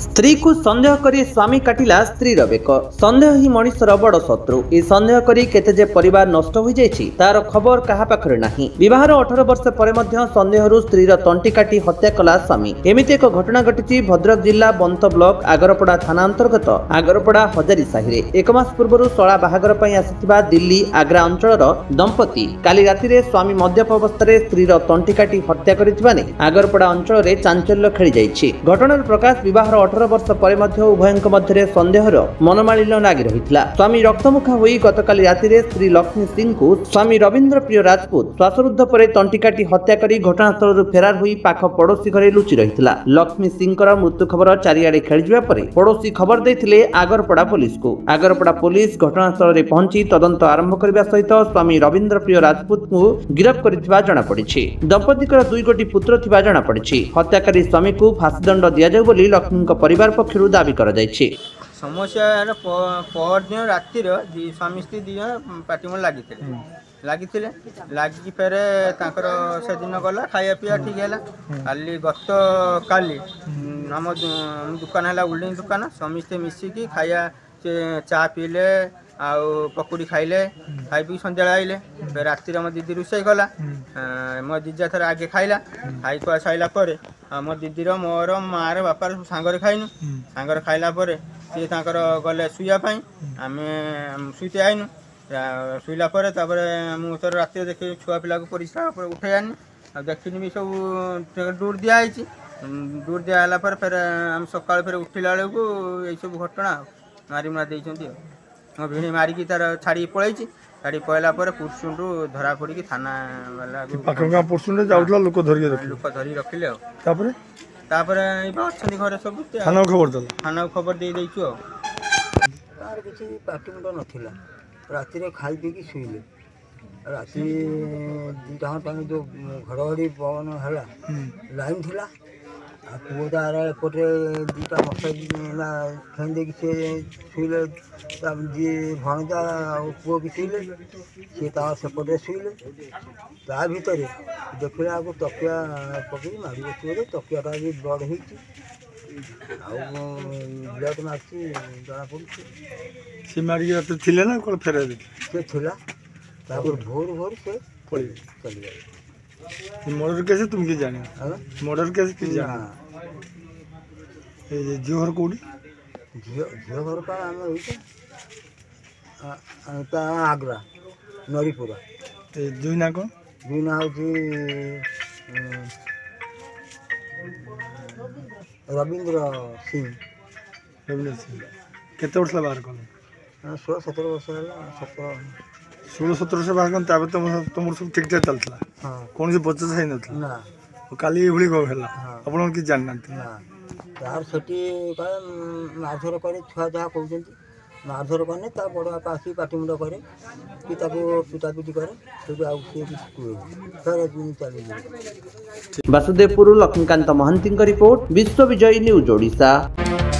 स्त्री को संदेह करी स्वामी काटिला स्त्री बेक। संदेह ही मनुष्यर बड़ शत्रु। ए संदेह करी केते जे परिवार नष्ट हो जाइछि तार खबर कहा पाखरे नाही। विवाहर 18 वर्ष परे मध्य संदेहरु स्त्रीर तंटी काटी हत्या कला स्वामी। एमिति एक घटना घटिछि भद्रक जिल्ला बंत ब्लॉक आगरपड़ा थाना अंतर्गत आगरपड़ा हजारी साहिरे। एक मास पूर्व शला बाहागर पई आसिथिबा दिल्ली आग्रा अंचलर दंपति काली रातिरे स्वामी मद्यप अवस्था स्त्रीर तंटी काटी हत्या करिथिबा नै आगरपड़ा अंचल रे चांचल्य खेली जाइछि। घटनार प्रकाश विवाहर 18 वर्ष पर उभयों मध्य संदेहर मनमालिन्य लगी रही। स्वामी रक्तमुखा होई गतकाली रातिरे स्त्री लक्ष्मी सिंह को स्वामी रविंद्र प्रिय राजपूत श्वासरुद्ध पर तंटी काटी हत्या कर घटनास्थल फेरार होई पाख पड़ोशी घरे लुचि रही। लक्ष्मी सिंह मृत्यु खबर चारिआडे खेली पड़ोशी खबर देते आगरपड़ा पुलिस को। आगरपड़ा पुलिस घटनास्थल में पहुंची तदंत आरंभ करने सहित स्वामी रविंद्र प्रिय राजपूत को गिरफ्त कर जनापड़ी। दंपति 2 गोटी पुत्र थिबा जनापड़ी। हत्याकारी स्वामी को फांसी दंड दि जाऊ बोली लक्ष्मी परिवार पक्षरु दाबी करा जायछि। समस्या पर दिन रातिर स्वामी स्त्री दी पार्टी में लगी फेरे से दिन गला खाया पिया ठीक है। काली गत काली आम दुकान है उल्डिंग दुकान समस्ते मिसिकी खाया चा पीले आउ पकुड़ी खाइले खाई पी सन्ध्या आइले रातिर मो दीदी रोषे कला मो दीजा थर आगे खाइला खाई खुआ सारा पर मो दीदीर मोर मार बापार सांगर खाइनु सांगर खाइला सी गले शुआपाई आम शुते आईनु शुला मुझे रात देख छुआ पिला को परिस्रा उठे आनी देखनी भी सब दूर दिखाई दूर दिहला फिर आम सका फिर उठला बेलू यही सब घटना मारी मुरा देती मो भिणी मारिकी तार छाड़ी पलैची छाड़ी पलैला पुरसुंडू धरा पड़ी थाना वाला लोक धरी रखिले अच्छे घरे सब थाना खबर दे देचु किसी पार्टी मुंड नाला राति खाई पी शुले राति 2टा टाइम जो घड़घड़ी पवन है लाइन थी पुओ तार एपटे 2टा मशा खेई दे शुले जी भणजा पुओ भी शुले सी सेपटे शुले ता भितर देखला को तकिया पकड़ी मारी बस तकियाटा भी ब्लड हो ब्लड मार्ची जना पड़ी मारिक थे ना कौन फेर से था भोर भोर से चली गई। मर्डर कैसे तुम कि जाने मर्डर कैसे कि जाना झील घर कौटी झील घर का आम आग्रा नरीपुरा दुई ना कौन दुई ना हूँ रविंद्र सिंह केते वर्ष बाहर कल 16-17 वर्ष है 16-17 वर्ष बाहर कल तुम सब ठीक ठाक चलता कौन बचत है ना काली ये गला आप कि जाना तार से मारधर करे छुआ जहाँ कहते मारधर कने बड़ बापा आसी पाटी मुंड करे कि पिटापिटी करे वासुदेवपुर लक्ष्मीकांत महांती रिपोर्ट विश्व विजय न्यूज ओडिशा।